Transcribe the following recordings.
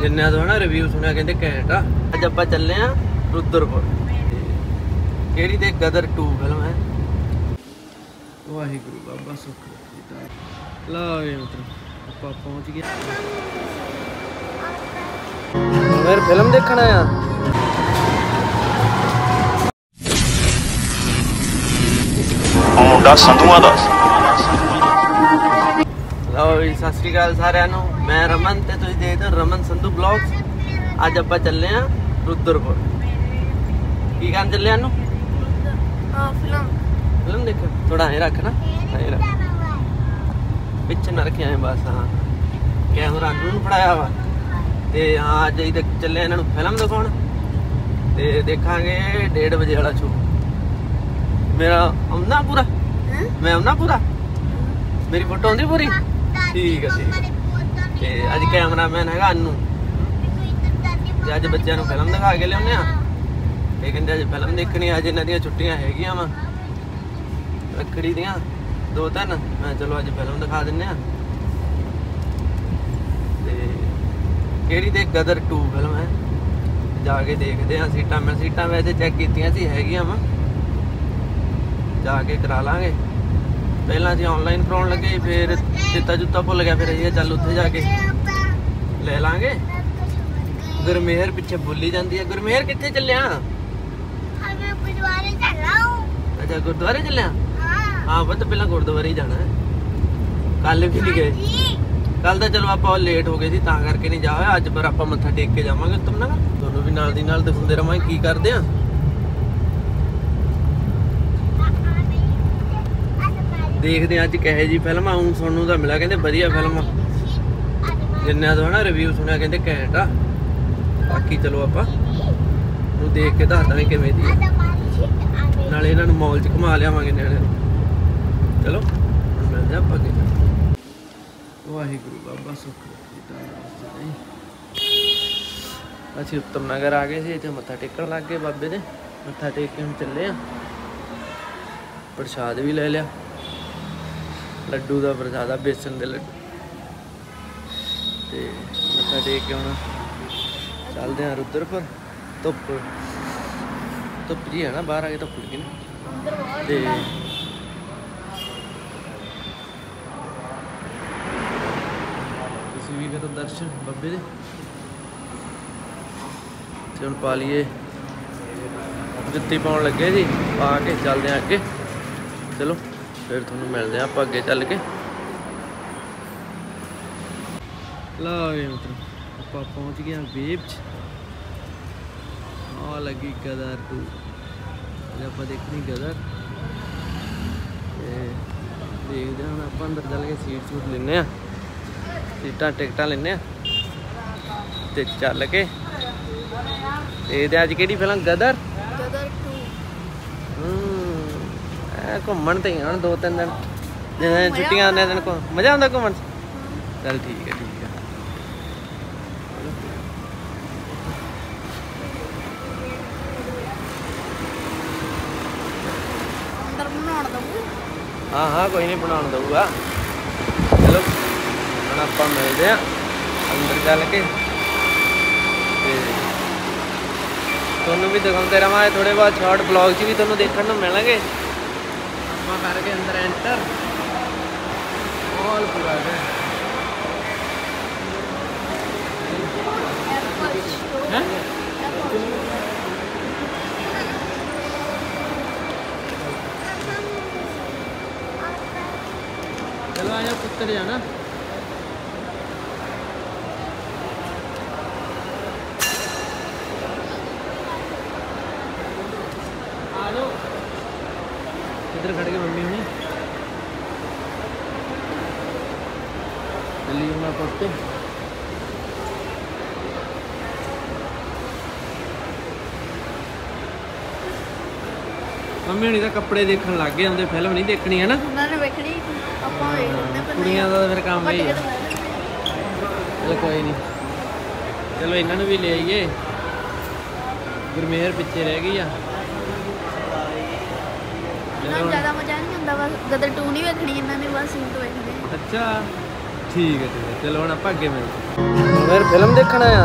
जिन्ना तो ना रिव्यू सुनिया कहते घैंट आ। अज आप चले हाँ रुद्रपुर, केड़ी ते गदर 2 फिल्म है। वाहिगुरू बाबा सुख लो मित्रों आप पहुँच गए फिर फिल्म देखना आ। मुंडा संधुआ दा लो जी सत श्री अकाल सारिਆਂ ਨੂੰ। मैं रमन ते तुसीं देखदे हो रमन संधू ब्लॉग्स। अज आप चले हाँ रुद्रपुर। की करन चले आनू फिल्म देख। थोड़ा ऐ रख ना, ऐ रख पिछे ना रखे आए बस। हाँ कैमरा नूं फड़ाया वा ते हाँ अज चले इन्हां नूं फिल्म दिखाउण ते देखांगे 1:30 बजे वाला शो। मेरा आउंदा पूरा, मैं आउंदा पूरा, मेरी फोटो आउंदी पूरी। ठीक है ते अज कैमरामैन है अनु ते अज बच्चों को फिल्म दिखा के लिया। ये कहते अज फिल्म देखनी, अज इन्हों दी छुट्टियां हैगियां वा रखड़ी दियां 2-3। मैं चलो अज फिल्म दिखा दिन्ने आ। केड़ी ते गदर 2 फिल्म है, जाके देखते हैं। सीटां वैसे चैक कीतियां सी हैगियां वा, जाके करा लांगे। पहला असीं ऑनलाइन कराउण लगे, फिर चित्ता चुत्ता भुल गया, फिर असीं चल उत्थे जाके ले लांगे। गुरमेहर पिछे बोली जाती है। गुरमेहर कित्थे चलिया? अच्छा गुरुद्वारे चलिया। हाँ बस पहला गुरुद्वारे ही जाना है, कल भी नहीं गए। कल तो चलो आप लेट हो गए थे तां करके नहीं जा होया। अज पर आप मत्था टेक के जावांगे तुम ना, तुहानूं भी नाल दी नाल दिखाउंदे रहांगे की करदे आ। देखते अज कहे जी फिल्म आऊँ। सुनू तो मिला कहते वधिया फिल्म, जिन्ना तो ना रिव्यू सुनिया कहते घैंट आ। बाकी चलो आप देख के दस देंगे किवें दी। नाले इन्हां नूं मॉल च घुमा लियावांगे निआणे नूं। चलो मिलदे आपां अगे। वाहिगुरू बाबा सुख असीं उत्तम नगर आ गए सी, इत्थे मत्था टेकण लग गए बाबे दे। मत्था टेक के हुण चले आ, प्रसाद भी ले लिया। लड्डू का प्रसाद आ, बेसन के लड्डू। तो मत्था टेक के हम चलते हैं रुद्रपुर। धुप्प जी है ना, बाहर आके धुप्प लगी ना। तुसीं भी करो दर्शन बाबे दे। हम पा लीए जुत्ती पाउण लगे जी, पा के चलते हैं अगे। चलो फिर थोनों मिलते हैं आप अगे चल के। लो मित्रों आप पहुँच गए वेब च। आ लगी गदर 2। आप देखनी गदर। देखते हैं आप अंदर चल के सीट सूट लेने, सीटा टिकटा लेने ते चल के देखते अज कि फिल्म गदर 2। घूमन तो ही हूँ 2-3 दिन, छुट्टियां आने दिन को मजा आता घूमन। चल ठीक है ठीक है। हाँ हाँ कोई नहीं बना दूगा। चलो हम आप मिलते हैं अंदर चल के, थोनों भी दिखाते रहा। थोड़े बहुत शॉर्ट ब्लॉग च भी थोनों देखने को मिलेंगे। करके अंदर एंटर मॉल पूरा है। चलो आया पुत्र जाना। आ जाओ इधर खड़ के मम्मी हुई चलिए मैं पढ़ते। मम्मी हुणी तो कपड़े देखने लग गए, आंदे फिल्म नहीं देखनी है ना। कुड़ियां दा फिर काम ही है। चलो कोई नहीं, चलो इन्होंने भी ले आइए। गुरमेहर पिछे रह गई आ। ज़्यादा मजा नहीं आता, बस गदर 2 नहीं देखनी इन्होंने, बस सीन तो देखने। अच्छा ठीक है चलो हम आप अगे मिलते। फिर फिल्म देखना आया।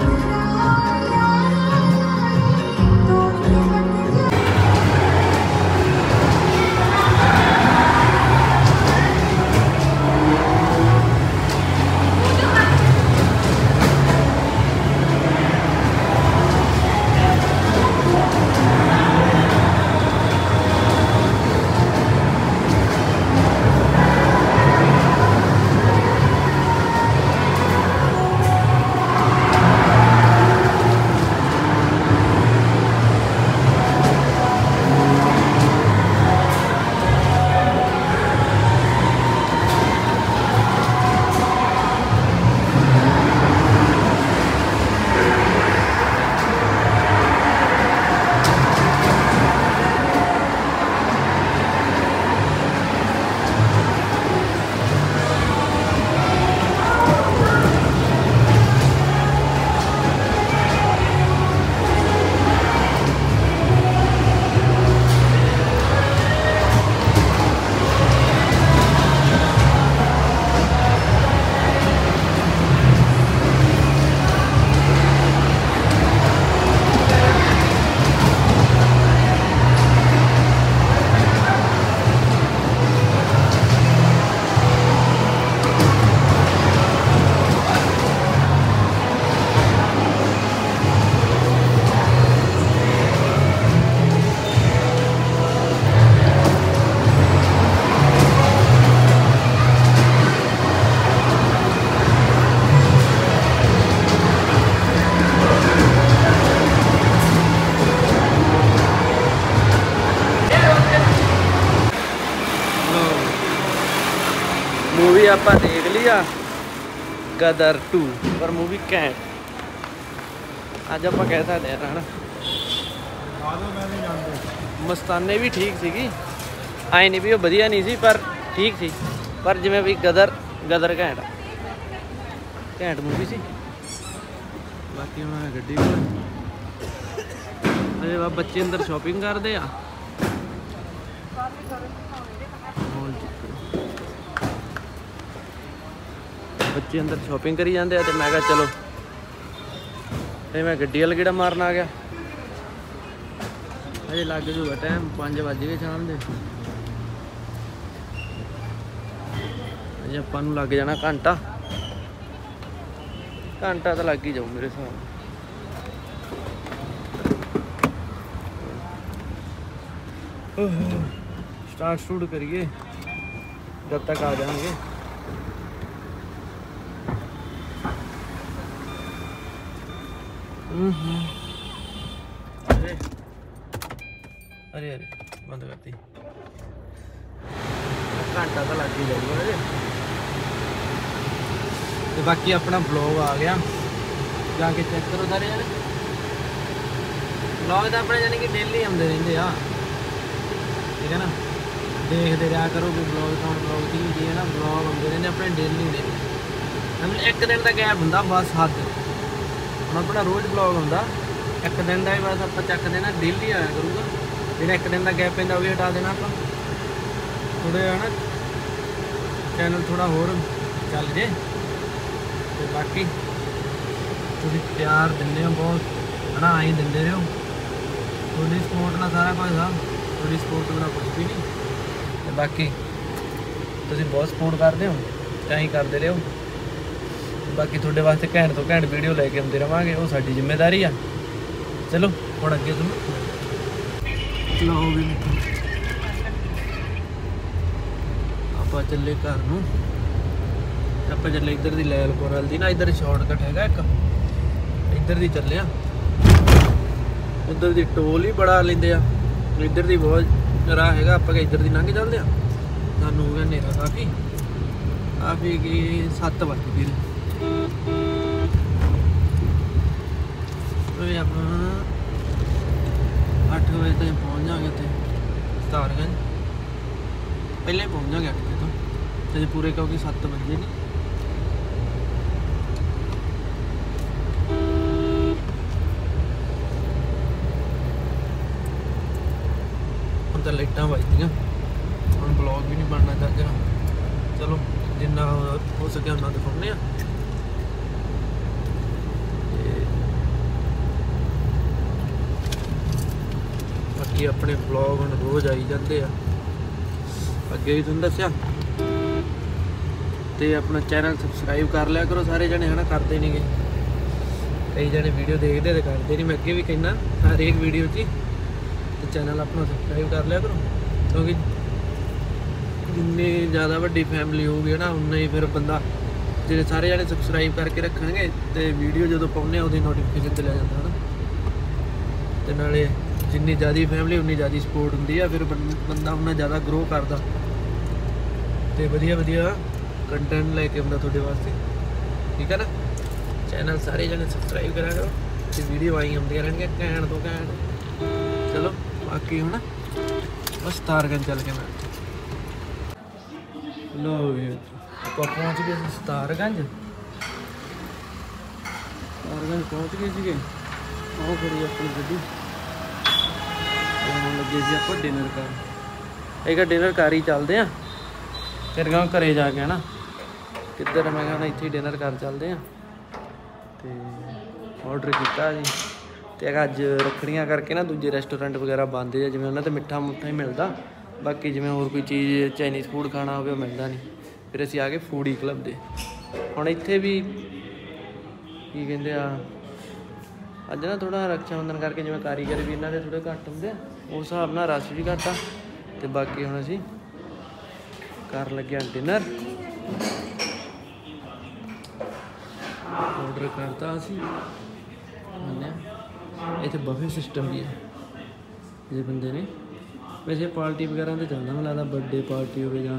मूवी आप देख लिया गदर 2 पर मूवी कैंट अज आप कह सकते हैं है ना। मस्ताने भी ठीक सी आए नहीं भी वो वधिया नहीं सी पर ठीक सी पर जिमें भी गदर गदर घैंट मूवी सी। बाकी मैं गड्डी अरे वाह बच्चे अंदर शॉपिंग करते आ। बच्चे अंदर शॉपिंग करी जाते हैं तो मैं कहा चलो फिर मैं गड्डी वाल गेड़ा मारन आ गया। अजे लग जूगा टाइम 5 बज गए शाम के। अजे अपन लग जाना घंटा तो लग ही जाऊ मेरे हिसाब। स्टार्ट करिए जब तक आ जाएंगे। अरे अरे अरे बंद करती घंटा तो लग ही जाऊगा। तो बाकी अपना ब्लॉग आ गया जाके चेक करो सारे जाने। ब्लॉग तो अपने यानी कि डेली आते रहते आ ठीक है ना। देखते रहा करो कि ब्लॉग कौन ब्लॉग की जी है ना। ब्लॉग आते रहते अपने डेली मतलब एक दिन का गैप होंगे बस हद। हम अपना रोज़ ब्लॉग होंगे एक दिन का ही बस आप चक देना डेली आया करूँगा। जो एक दिन का गैप पैदा भी हटा देना आप थोड़े है ना चैनल थोड़ा होर चल जे। तो बाकी तुम प्यार दिंदे हो बहुत है ना आई दिंदे रहो। थोड़ी सपोर्ट ना सारा कुछ था थोड़ी सपोर्ट बिना कुछ भी नहीं। तो बाकी तुम बहुत सपोर्ट करते हो तो ही करते रहो। बाकी थोड़े वास्ते घैंट तो घैंट वीडियो लेके आते रहेंगे वो साडी जिम्मेदारी आ। चलो हुण अगे तुम लो भी आप चले घर नूं। आप चले इधर दी लैलपुर वाल दी ना इधर शॉर्टकट हैगा एक इधर दी चले उधर दी टोल ही बड़ा लेंदे आ। इधर दी बहुत राह हैगा आप इधर दी लंघ चलते हैं। सानू हो गया नेरा काफ़ी कि 7 बज गए आप 8 बजे तक पहुँच जाएंगे उत्थे तारगंज। पहले पहुँच जाएंगे 8 बजे तो पूरे क्योंकि 7 बजे नहीं। हम तो लाइटां बजदियां हम ब्लॉग भी नहीं बनना चाहिए। चलो जिन्ना हो सके उन्ना दिखाने। ਬਾਕੀ ਆਪਣੇ ਵਲੌਗ ਹੁਣ ਰੋਜ਼ ਆਈ ਜਾਂਦੇ ਆ, ਅੱਗੇ ਵੀ ਤੁਹਾਨੂੰ ਦੱਸਿਆ। ਤੇ ਆਪਣਾ ਚੈਨਲ ਸਬਸਕ੍ਰਾਈਬ ਕਰ ਲਿਆ ਕਰੋ ਸਾਰੇ ਜਣੇ, ਹਨਾ ਕਰਦੇ ਨਹੀਂਗੇ, ਕਈ ਜਣੇ ਵੀਡੀਓ ਦੇਖਦੇ ਤੇ ਕਰਦੇ ਨਹੀਂ। ਮੈਂ ਅੱਗੇ ਵੀ ਕਹਿੰਦਾ ਹਰੇਕ ਵੀਡੀਓ 'ਚ, ਤੇ ਚੈਨਲ ਆਪਣਾ ਸਬਸਕ੍ਰਾਈਬ ਕਰ ਲਿਆ ਕਰੋ, ਕਿਉਂਕਿ ਜਿੰਨੀ ਜ਼ਿਆਦਾ ਵੱਡੀ ਫੈਮਿਲੀ ਹੋਊਗੀ ਨਾ ਉਨਾ ਹੀ ਫਿਰ ਬੰਦਾ, ਜਿਹੜੇ ਸਾਰੇ ਜਣੇ ਸਬਸਕ੍ਰਾਈਬ ਕਰਕੇ ਰੱਖਣਗੇ ਤੇ ਵੀਡੀਓ ਜਦੋਂ ਪਾਉਂਦੇ ਆ ਉਹਦੀ ਨੋਟੀਫਿਕੇਸ਼ਨ ਚਲਿਆ ਜਾਂਦਾ ਹੈ ਨਾ। ਤੇ ਨਾਲੇ ਜਿੰਨੀ ਜ਼ਿਆਦਾ ਫੈਮਿਲੀ ਉਨੀ ਜ਼ਿਆਦਾ ਸਪੋਰਟ ਹੁੰਦੀ ਆ, ਫਿਰ ਬੰਦਾ ਉਨਾ ਜ਼ਿਆਦਾ ਗਰੋ ਕਰਦਾ ਤੇ ਵਧੀਆ ਵਧੀਆ ਕੰਟੈਂਟ ਲੈ ਕੇ ਆਉਂਦਾ ਤੁਹਾਡੇ ਵਾਸਤੇ, ਠੀਕ ਹੈ ਨਾ। ਚੈਨਲ ਸਾਰੇ ਜਣੇ ਸਬਸਕ੍ਰਾਈਬ ਕਰਿਆ ਕਰੋ ਤੇ ਵੀਡੀਓ ਆਈ ਆਉਂਦੀਆਂ ਰਹਿਣਗੀਆਂ ਘੈਂਟ ਤੋਂ ਘੈਂਟ। ਚਲੋ ਬਾਕੀ ਹੁਣ ਬਸ ਤਾਰਗੰਜ ਚੱਲ ਕੇ ਮੈਂ ਲੋ ਵੀ ਆਪਾਂ ਪਹੁੰਚ ਗਏ ਸੀ ਤਾਰਗੰਜ ਪਹੁੰਚ ਗਏ ਸੀਗੇ। ਆਹ ਖੜੀ ਆਪਣੀ ਗੱਡੀ, ਹੁਣ ਲੱਗੇ ਸੀ ਆਪਾਂ ਡਿਨਰ ਕਰਨ। ਇੱਕ ਡਿਨਰ ਕਰ ਹੀ ਚੱਲਦੇ ਆ, ਫਿਰ ਗਾ ਘਰੇ ਜਾ ਕੇ ਨਾ ਕਿੱਧਰ, ਮੈਂ ਕਹਿੰਦਾ ਇੱਥੇ ਡਿਨਰ ਕਰ ਚੱਲਦੇ ਆ। ਤੇ ਆਰਡਰ ਕੀਤਾ ਜੀ, ਤੇ ਅੱਜ ਰੱਖੜੀਆਂ ਕਰਕੇ ਨਾ ਦੂਜੇ ਰੈਸਟੋਰੈਂਟ ਵਗੈਰਾ ਬੰਦ ਆ, ਜਿਵੇਂ ਉਹਨਾਂ 'ਤੇ ਮਿੱਠਾ ਮੁੱਠਾ ਹੀ ਮਿਲਦਾ, ਬਾਕੀ ਜਿਵੇਂ ਹੋਰ ਕੋਈ ਚੀਜ਼ ਚਾਈਨੀਜ਼ ਫੂਡ ਖਾਣਾ ਹੋਵੇ ਉਹ ਮਿਲਦਾ ਨਹੀਂ। ਫਿਰ ਅਸੀਂ ਆ ਗਏ ਫੂਡੀ ਕਲੱਬ ਦੇ। ਹੁਣ ਇੱਥੇ ਵੀ ਕੀ ਕਹਿੰਦੇ ਆ, ਅੱਜ ਨਾ ਥੋੜ੍ਹਾ ਰਕਸ਼ਾ ਬੰਧਨ ਕਰਕੇ ਜਿਵੇਂ ਕਾਰੀਗਰ ਵੀ ਇਹਨਾਂ ਦੇ ਥੋੜ੍ਹੇ ਘੱਟ ਹੁੰਦੇ ਆ, ਉਸ ਹਿਸਾਬ ਨਾਲ ਰਸ਼ ਵੀ ਘੱਟ ਆ। ਤੇ ਬਾਕੀ ਹੁਣ ਅਸੀਂ ਕਰ ਲੱਗੇ ਡਿਨਰ, ਆਰਡਰ ਕਰਤਾ ਅਸੀਂ। ਇੱਥੇ ਬਫੇ ਸਿਸਟਮ ਵੀ ਹੈ ਜੇ ਬੰਦੇ ਨੇ, ਵੈਸੇ ਪਾਰਟੀ ਵਗੈਰਾ ਤੇ ਜਾਂਦਾ, ਮੈਨੂੰ ਲੱਗਦਾ ਬਰਥਡੇ ਪਾਰਟੀ ਹੋਵੇ ਜਾਂ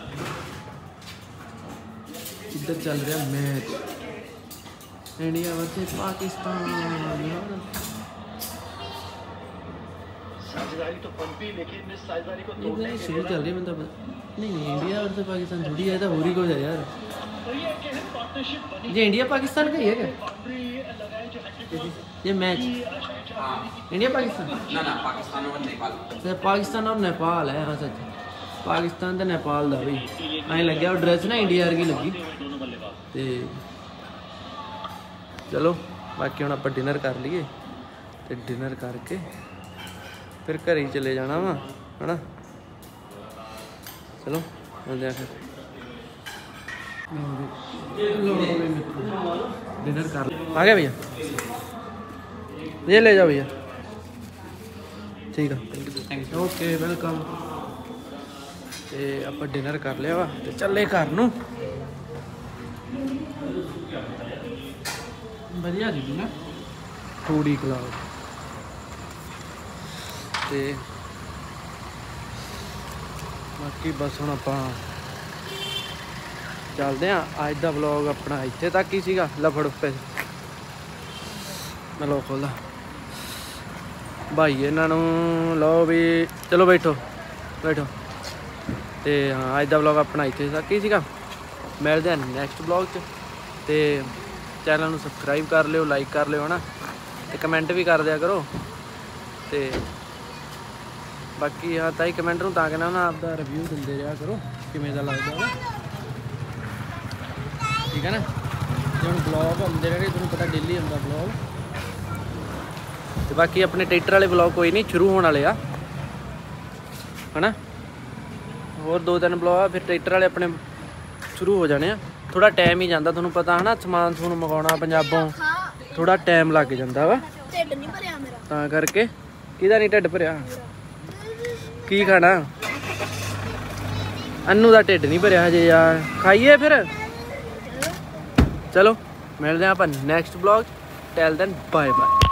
ਇੱਧਰ ਚੱਲ ਰਿਹਾ ਮੈਚ ਇੰਡੀਆ ਵਰਸਸ ਪਾਕਿਸਤਾਨ। शुरू चल रही है मतलब नहीं इंडिया और पाकिस्तान थोड़ी है, तो हो रही कुछ है यार। ये इंडिया पाकिस्तान का ही है क्या ये मैच? इंडिया पाकिस्तान ना पाकिस्तान और नेपाल है। हाँ सच, पाकिस्तान तो नेपाल का भी अं लगे और ड्रेस ना इंडिया वर्गी लगी। तो चलो बाकी हम आप डिनर कर लीए, तो डिनर करके फिर घर ही चले जाना वा, है ना। चलो मिलते हैं फिर डिनर कर आ गया भैया, ये ले जाओ भैया, ठीक है ओके वेलकम। तो आप डिनर कर लिया वा, तो चले घर नूं। बढ़िया जी ना फूडी क्लब। तो बाकी बस हम आप चलते हैं। अज का व्लॉग अपना इत्थे तक ही सीगा। लफड़ पे मैं लो खोलदा भाई इन्हों लो भी, चलो बैठो बैठो। तो हाँ अज का व्लॉग अपना इत्थे तक ही सीगा। मिलते हैं नैक्सट व्लॉग च। तो चैनल में सबसक्राइब कर लियो, लाइक कर लियो, है ना, तो कमेंट भी कर दिया करो। तो बाकी हाँ ताई कमेंट में कहना ना आपका रिव्यू दिंदे रहा करो किमें दा लगदा वा, ठीक है ना। जो हम ब्लॉग आते रहे तुहानूं पता डेली आंदा ब्लॉग। तो बाकी अपने ट्रैक्टर वाले ब्लॉग कोई नहीं शुरू होने वाले आ, है ना। होर 2-3 ब्लॉग फिर ट्रैक्टर वाले अपने शुरू हो जाने। थोड़ा टाइम ही जाता, तुहानूं पता है ना, समान सून मंगाउणा पंजाबों थोड़ा टाइम लग जाता वा, तां करके। किहदा नहीं ढिड भरिया? की खाना? अन्नू का ढिड नहीं भरिया हजे यार, खाइए फिर। चलो मिलते हैं आप next blog. Till then bye bye.